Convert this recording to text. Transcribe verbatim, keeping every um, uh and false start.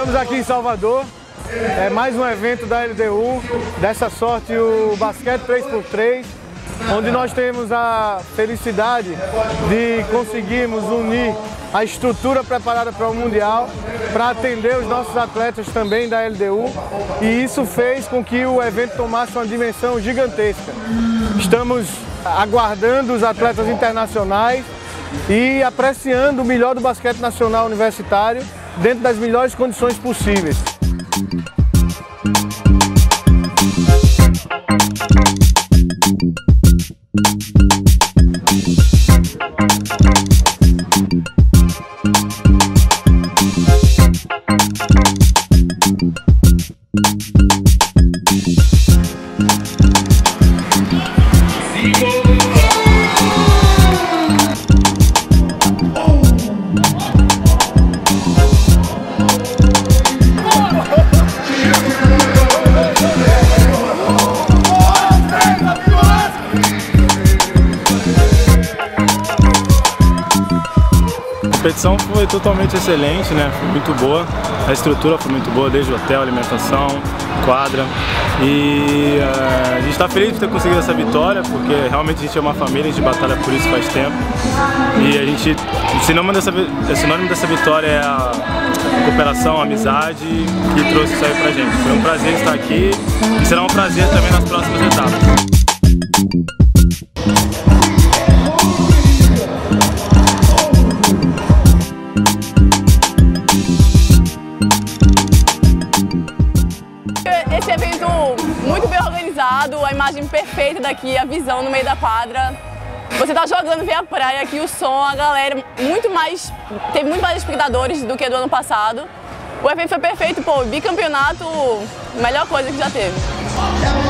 Estamos aqui em Salvador, é mais um evento da L D U, dessa sorte o basquete três por três, onde nós temos a felicidade de conseguirmos unir a estrutura preparada para o Mundial, para atender os nossos atletas também da L D U, e isso fez com que o evento tomasse uma dimensão gigantesca. Estamos aguardando os atletas internacionais e apreciando o melhor do basquete nacional universitário dentro das melhores condições possíveis. A competição foi totalmente excelente, né? Foi muito boa, a estrutura foi muito boa, desde hotel, alimentação, quadra. E uh, a gente está feliz de ter conseguido essa vitória, porque realmente a gente é uma família, a gente batalha por isso faz tempo. E a gente, o sinônimo dessa, o sinônimo dessa vitória é a cooperação, a amizade que trouxe isso aí pra gente. Foi um prazer estar aqui e será um prazer também nas próximas etapas. Esse evento muito bem organizado, a imagem perfeita daqui, a visão no meio da quadra. Você tá jogando, vê a praia aqui, o som, a galera, muito mais, teve muito mais espectadores do que do ano passado. O evento foi perfeito, pô, bicampeonato, melhor coisa que já teve.